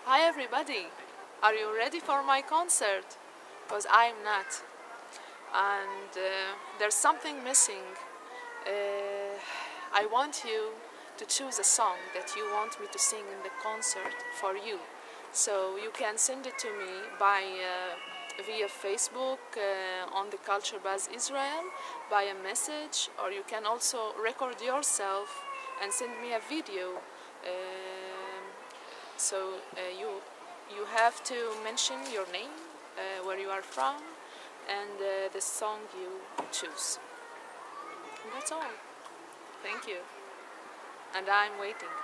Hi everybody! Are you ready for my concert? Because I'm not. And there's something missing. I want you to choose a song that you want me to sing in the concert for you. So you can send it to me via Facebook on the CultureBuzzIsrael by a message, or you can also record yourself and send me a video. You have to mention your name, where you are from, and the song you choose. And that's all. Thank you. And I'm waiting.